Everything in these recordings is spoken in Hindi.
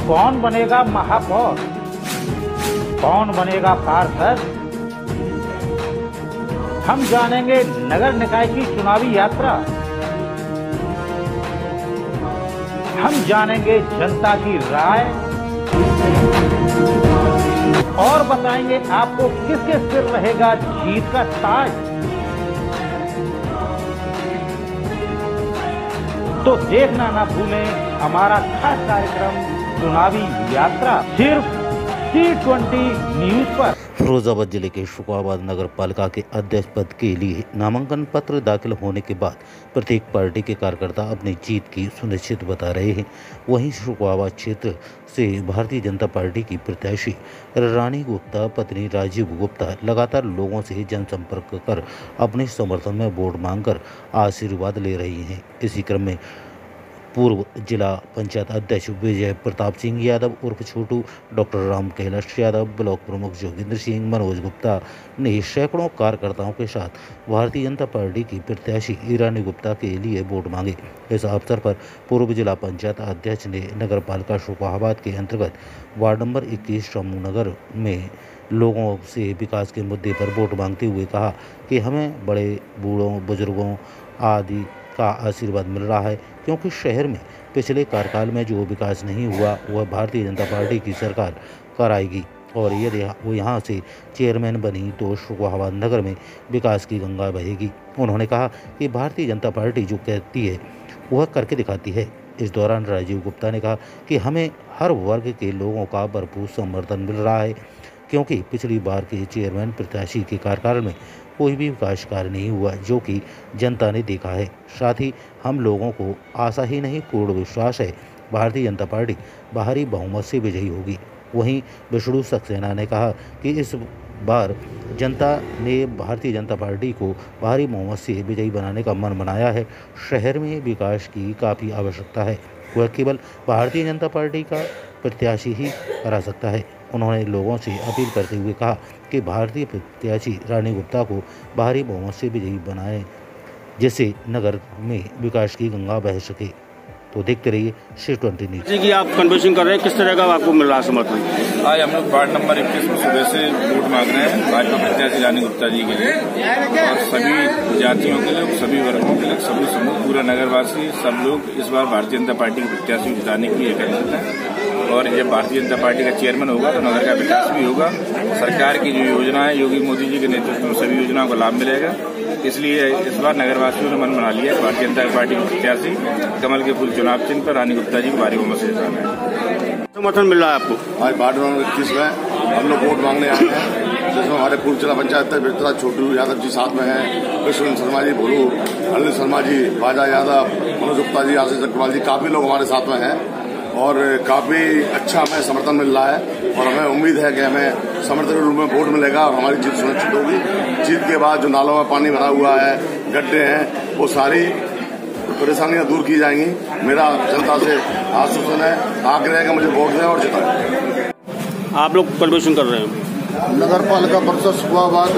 कौन बनेगा महापौर, कौन बनेगा पार्षद, हम जानेंगे नगर निकाय की चुनावी यात्रा, हम जानेंगे जनता की राय और बताएंगे आपको किसके सिर रहेगा जीत का ताज। तो देखना ना भूलें हमारा खास कार्यक्रम चुनावी यात्रा सिर्फ T20 न्यूज पर। फिरोजाबाद जिले के शुक्राबाद नगर पालिका के अध्यक्ष पद के लिए नामांकन पत्र दाखिल होने के बाद प्रत्येक पार्टी के कार्यकर्ता अपनी जीत की सुनिश्चित बता रहे हैं। वहीं शुक्राबाद क्षेत्र से भारतीय जनता पार्टी की प्रत्याशी रानी गुप्ता पत्नी राजीव गुप्ता लगातार लोगों से जनसंपर्क कर अपने समर्थन में वोट मांगकर आशीर्वाद ले रही हैं। इसी क्रम में पूर्व जिला पंचायत अध्यक्ष विजय प्रताप सिंह यादव उर्फ छोटू, डॉक्टर राम कैलाश यादव, ब्लॉक प्रमुख जोगिंद्र सिंह, मनोज गुप्ता ने सैकड़ों कार्यकर्ताओं के साथ भारतीय जनता पार्टी की प्रत्याशी रानी गुप्ता के लिए वोट मांगे। इस अवसर पर पूर्व जिला पंचायत अध्यक्ष ने नगर पालिका शुक्राबाद के अंतर्गत वार्ड नंबर 21 रामनगर में लोगों से विकास के मुद्दे पर वोट मांगते हुए कहा कि हमें बड़े बूढ़ों बुजुर्गों आदि का आशीर्वाद मिल रहा है, क्योंकि शहर में पिछले कार्यकाल में जो विकास नहीं हुआ वह भारतीय जनता पार्टी की सरकार कराएगी और यदि वो यहाँ से चेयरमैन बनी तो शुक्राबाद नगर में विकास की गंगा बहेगी। उन्होंने कहा कि भारतीय जनता पार्टी जो कहती है वह करके दिखाती है। इस दौरान राजीव गुप्ता ने कहा कि हमें हर वर्ग के लोगों का भरपूर समर्थन मिल रहा है, क्योंकि पिछली बार के चेयरमैन प्रत्याशी के कार्यकाल में कोई भी विकास कार्य नहीं हुआ जो कि जनता ने देखा है। साथ ही हम लोगों को आशा ही नहीं पूर्ण विश्वास है भारतीय जनता पार्टी भारी बहुमत से विजयी होगी। वहीं विष्णु सक्सेना ने कहा कि इस बार जनता ने भारतीय जनता पार्टी को भारी बहुमत से विजयी बनाने का मन बनाया है। शहर में विकास की काफ़ी आवश्यकता है, वह केवल भारतीय जनता पार्टी का प्रत्याशी ही करा सकता है। उन्होंने लोगों से अपील करते हुए कहा कि भारतीय प्रत्याशी रानी गुप्ता को भारी बहुमत से विजयी बनाएं, जिससे नगर में विकास की गंगा बह सके। तो देखते रहिए T20 न्यूज। जी कि आप कन्वर्सेशन कर रहे हैं, किस तरह का आपको मिल रहा समर्थन? आज हम लोग वार्ड नंबर 21 में सुबह से वोट मांग रहे हैं भाजपा प्रत्याशी रानी गुप्ता जी के लिए और सभी जातियों के लोग, सभी वर्गों के लोग, सभी समूह, पूरा नगरवासी सब लोग इस बार भारतीय जनता पार्टी के प्रत्याशी को जिताने के लिए एकत्रित हैं। और जब भारतीय जनता पार्टी का चेयरमैन होगा तो नगर का विकास भी होगा। सरकार की जो योजना है योगी मोदी जी के नेतृत्व में सभी योजनाओं का लाभ मिलेगा। इसलिए इस बार नगरवासियों ने मन बना लिया है भारतीय जनता पार्टी के प्रत्याशी कमल के फूल चुनाव चिन्ह पर रानी गुप्ता जी को भारी बहुमत से जिताना है। समर्थन मिल रहा है आपको? आज वार्ड नंबर 21 में हम लोग वोट मांगने आए हैं, जिसमें हमारे पूर्व जिला पंचायत अध्यक्ष छोटू यादव जी साथ में हैं, कृष्ण शर्मा जी, भोलू अनिल शर्मा जी, बाजा यादव, मनोज गुप्ता जी, आशीष अग्रवाल जी, काफी लोग हमारे साथ में हैं और काफी अच्छा हमें समर्थन मिल रहा है और हमें उम्मीद है कि हमें समर्थन के रूप में वोट मिलेगा और हमारी जीत सुनिश्चित होगी। जीत के बाद जो नालों में पानी भरा हुआ है, गड्ढे हैं, वो सारी परेशानियां दूर की जाएंगी। मेरा जनता से आश्वासन है, आग्रह है कि मुझे वोट दें और जिताएं। आप लोग कन्वर्सेशन कर रहे हैं? नगर पालिका परिषद शुक्राबाद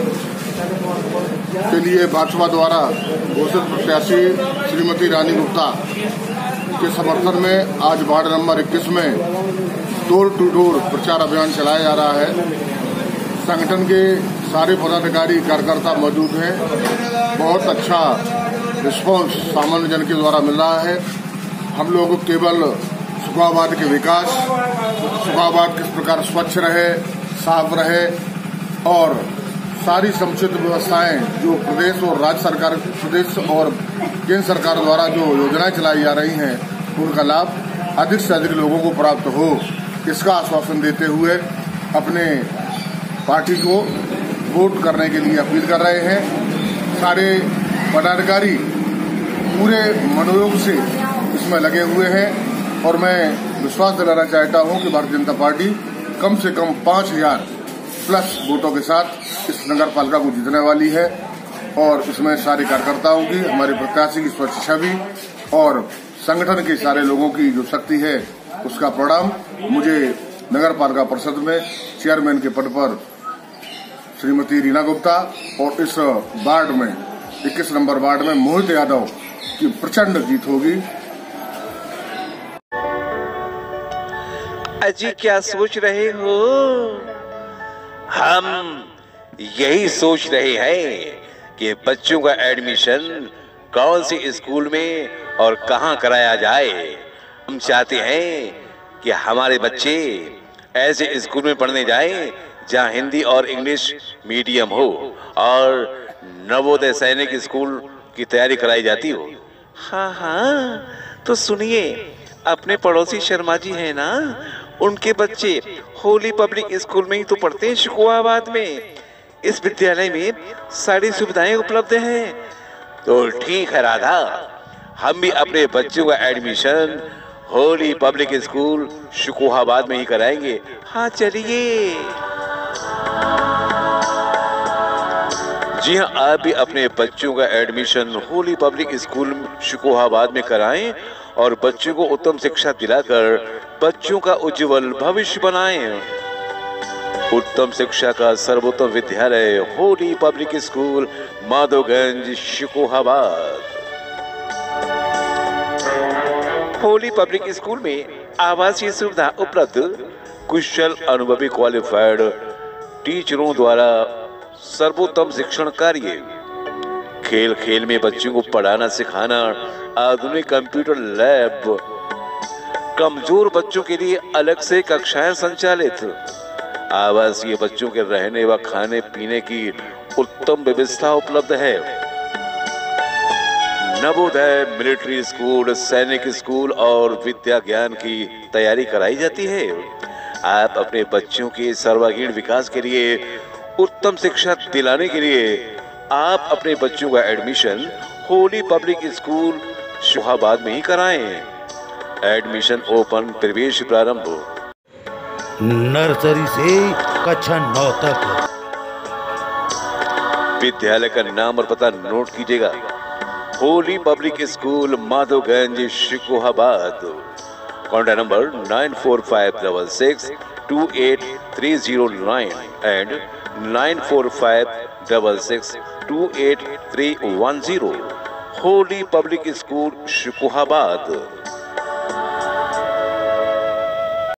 के लिए भाजपा द्वारा घोषित प्रत्याशी श्रीमती रानी गुप्ता के समर्थन में आज वार्ड नंबर 21 में डोर टू डोर प्रचार अभियान चलाया जा रहा है। संगठन के सारे पदाधिकारी कार्यकर्ता मौजूद हैं। बहुत अच्छा रिस्पांस सामान्य जन के द्वारा मिल रहा है। हम लोग केवल शुक्राबाद के विकास, शुक्राबाद किस प्रकार स्वच्छ रहे, साफ रहे और सारी समुचित व्यवस्थाएं जो प्रदेश और राज्य सरकार, प्रदेश और केंद्र सरकार द्वारा जो योजनाएं चलाई जा रही हैं उनका लाभ अधिक से अधिक लोगों को प्राप्त हो, इसका आश्वासन देते हुए अपने पार्टी को वोट करने के लिए अपील कर रहे हैं। सारे पदाधिकारी पूरे मनोयोग से इसमें लगे हुए हैं और मैं विश्वास दिलाना चाहता हूं कि भारतीय जनता पार्टी कम से कम 5000 प्लस वोटों के साथ इस नगर पालिका को जीतने वाली है और इसमें सारे कार्यकर्ताओं की, हमारे प्रत्याशी की स्वच्छ छवि और संगठन के सारे लोगों की जो शक्ति है उसका परिणाम मुझे नगर पालिका परिषद में चेयरमैन के पद पर श्रीमती रीना गुप्ता और इस वार्ड में 21 नंबर वार्ड में मोहित यादव की प्रचंड जीत होगी। अजी क्या सोच रहे हो? हम यही सोच रहे हैं कि बच्चों का एडमिशन कौन सी स्कूल में और कहां कराया जाए। हम चाहते हैं कि हमारे बच्चे ऐसे स्कूल में पढ़ने जाएं जहां हिंदी और इंग्लिश मीडियम हो और नवोदय सैनिक स्कूल की तैयारी कराई जाती हो। हाँ हाँ, तो सुनिए, अपने पड़ोसी शर्मा जी हैं ना, उनके बच्चे होली पब्लिक स्कूल में ही तो पढ़ते हैं, शुकुआबाद में। इस विद्यालय में सारी सुविधाएं उपलब्ध हैं। तो ठीक है राधा, हम भी अपने बच्चों का admission Holy Public School Shukuabad में ही कराएंगे। हाँ चलिए। जी हाँ, आप भी अपने बच्चों का admission Holy Public School Shukuabad में कराएं और बच्चों को उत्तम शिक्षा दिलाकर बच्चों का उज्जवल भविष्य बनाएं। उत्तम शिक्षा का सर्वोत्तम विद्यालय Holy Public School, Madhoganj, Shukuabad. Holy Public School में आवासीय सुविधा उपलब्ध, कुशल अनुभवी क्वालिफाइड टीचरों द्वारा सर्वोत्तम शिक्षण कार्य, खेल खेल में बच्चों को पढ़ाना सिखाना, आधुनिक कंप्यूटर लैब, कमजोर बच्चों के लिए अलग से कक्षाएं संचालित, आवासीय बच्चों के रहने व खाने पीने की उत्तम व्यवस्था उपलब्ध है। Navodaya, military school, Sainik school और विद्या ज्ञान की तैयारी कराई जाती है। आप अपने बच्चों के सर्वांगीण विकास के लिए, उत्तम शिक्षा दिलाने के लिए आप अपने बच्चों का admission Holy Public School Shukuabad में ही कराएं। एडमिशन ओपन, प्रवेश प्रारंभ। नर्सरी से कक्षा 9 तक। विद्यालय का नाम और पता नोट कीजिएगा। Holy Public School, Madhoganj, Shukuabad. Contact number 9456628309 and 9456628310। Holy Public School शुकुआबाद।